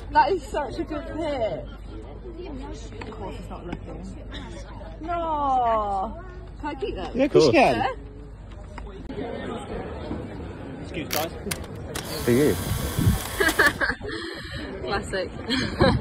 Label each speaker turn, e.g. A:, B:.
A: That is such a good pick. Of course it's not looking. No. Can I keep them?
B: Yeah, of course you can.
C: Excuse guys.
B: For you.
A: Classic.